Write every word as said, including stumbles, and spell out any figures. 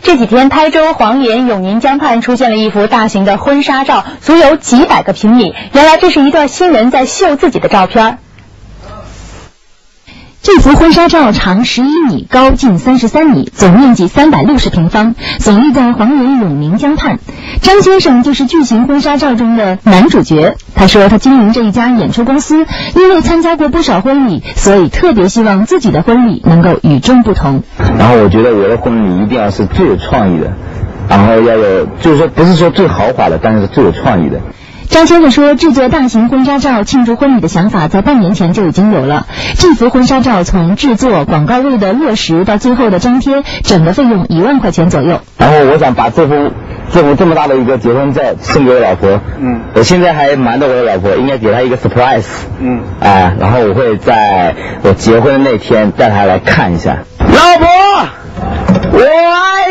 这几天，台州黄岩永宁江畔出现了一幅大型的婚纱照，足有几百个平米。原来这是一对新人在秀自己的照片。 这幅婚纱照长十一米，高近三十三米，总面积三百六十平方，耸立在黄岩永宁江畔。张先生就是巨型婚纱照中的男主角。他说，他经营这一家演出公司，因为参加过不少婚礼，所以特别希望自己的婚礼能够与众不同。 然后我觉得我的婚礼一定要是最有创意的，然后要有，就是说不是说最豪华的，但是最有创意的。 张先生说，制作大型婚纱照庆祝婚礼的想法在半年前就已经有了。这幅婚纱照从制作、广告位的落实到最后的张贴，整个费用一万块钱左右。 然后我想把这幅这幅这么大的一个结婚照送给我老婆。嗯，我现在还瞒着我的老婆，应该给她一个 surprise。嗯，啊，然后我会在我结婚的那天带她来看一下。老婆，我爱